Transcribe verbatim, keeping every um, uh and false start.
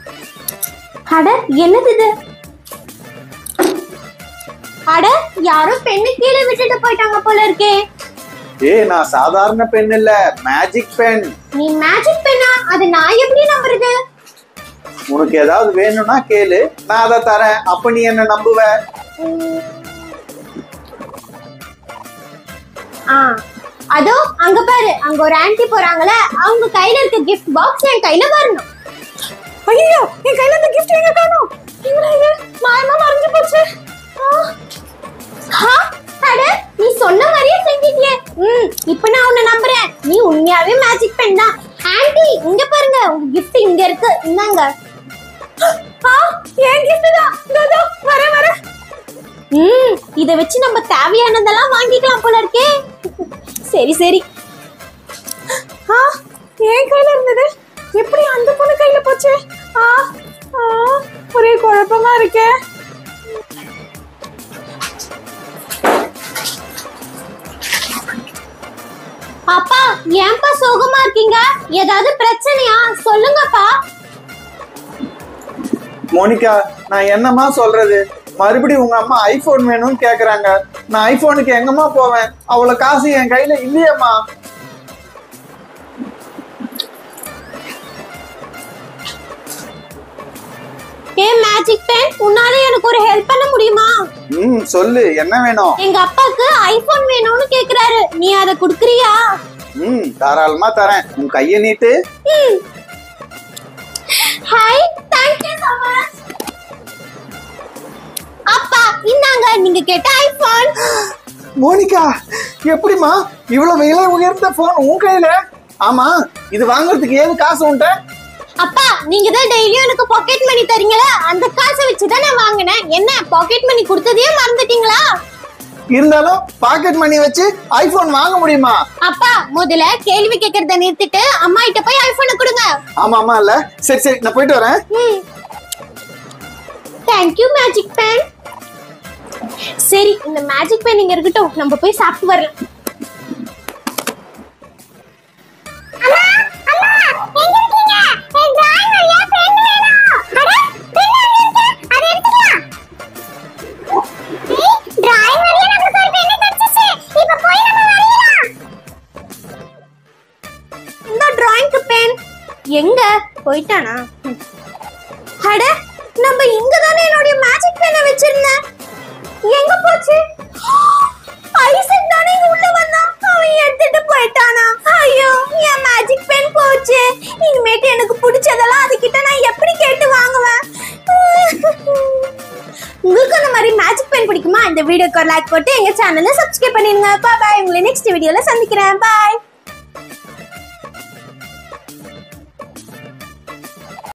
அட என்னது இது? அட யாரோ பெண்ணு கீழே விட்டுட்டு போயிட்டாங்க போல இருக்கே. ஏய் நான் சாதாரண பென் இல்ல, மேஜிக் பென். நீ மேஜிக் பென்னா? அது நான் எப்படி நம்புறது? உனக்கு ஏதாவது வேணும்னா கேளு, நான் அதை தரேன். அப்ப நீ என்ன நம்புவ? ஆ அதோ அங்க பாரு, அங்க ஒரு ஆன்ட்டி போறாங்களே, அவங்க கையில இருக்க gift பாக்ஸ் என் கையில வரணும். ஐயோ என் கையில இருக்க gift எங்க காணோம்? எங்கடா இது? மாயமா மறைஞ்சு போச்சு. ஹா அட நீ சொன்ன மாதிரியே செஞ்சிட்டியே. ம் இப்போ நான் உன்னை நம்புறேன். நீ உண்மையாவே மேஜிக் பென் தான். ஆன்ட்டி இங்க பாருங்க, உங்க gift இங்க இருக்கு, இந்தாங்க. ஆ ஏன் gift தான்? இதோ வரேன் வரேன். ம் இத வச்சு நம்ம தேவையானதெல்லாம் வாங்கிக்கலாம் போல இருக்கே. சரி சரி. ஆ ஏன் கையில இருந்தது எப்படி அந்த பொண்ணு கையில போச்சு? ஆ ஒரே குழப்பமா இருக்கே. அப்பா ஏன்பா சோகமா இருக்கீங்க? ஏதாவது பிரச்சனையா? சொல்லுங்கப்பா. மோனிகா நான் என்னமா சொல்றது? மறுபடியும் உங்க அம்மா ஐபோன் வேணும்னு கேக்குறாங்க. நான் ஐபோனுக்கு எங்கம்மா போவேன்? அவ்வளவு காசு என் கையில இல்லையம்மா. ஏ மேஜிக் பென், உன்னால எனக்கு ஒரு ஹெல்ப் பண்ண முடியுமா? ம் சொல்லு, என்ன வேணும்? எங்க அப்பாக்கு ஐபோன் வேணும்னு கேக்குறாரு, நீ அத குடுக்குறியா? ம் தாராளமா தரேன். உன் கைய நீட்டு. Hi thank you so much. அப்பா இந்தாங்க நீங்க கேட்ட ஐபோன். மோனிகா எப்படிமா இவ்வளவு விலை உயர்ந்த போன் உன் கையில? ஆமா இது வாங்குறதுக்கு ஏது காசு உண்ட? அப்பா நீங்க தான் டெய்லியும் எனக்கு பாக்கெட் மணி தரீங்களா, அந்த காசை வச்சு தான் நான் வாங்கினேன். என்ன பாக்கெட் மணி கொடுத்ததே மறந்துட்டீங்களா? இருந்தாலும் பாக்கெட் மணி வச்சு ஐபோன் வாங்க முடியுமா? அப்பா முதல்ல கேள்வி கேக்குறத நிறுத்திட்டு அம்மா கிட்ட போய் ஐபோனை கொடுங்க. ஆமா ஆமா இல்ல, சரி சரி நான் போயிட்டு வரேன். Thank you magic pen. சரி இந்த மேஜிக் பென் இங்க இருக்கட்டும், நம்ம போய் சாப்பிட்டு வரலாம். எங்க போயிட்டானா? அட நம்ம இங்க தானே என்னோட மேஜிக் பெனை வச்சிருந்தேன். எங்க போச்சு? ஐசக் தானே இங்க உள்ள வந்தான், அவன் எடுத்துட்டு போயிட்டானா? ஐயோ என் மேஜிக் பென் போச்சு. இனிமேட்டு எனக்கு பிடிச்சதெல்லாம் அதுகிட்ட நான் எப்படி கேட்டு வாங்குவேன்? உங்களுக்கு அந்த மாதிரி மேஜிக் பென் பிடிக்குமா? இந்த வீடியோக்கு ஒரு லைக் போட்டு எங்க சேனலை சப்ஸ்கிரைப் பண்ணிடுங்க. பாய் பாய். உங்களை நெக்ஸ்ட் வீடியோல சந்திக்கிறேன். பாய்.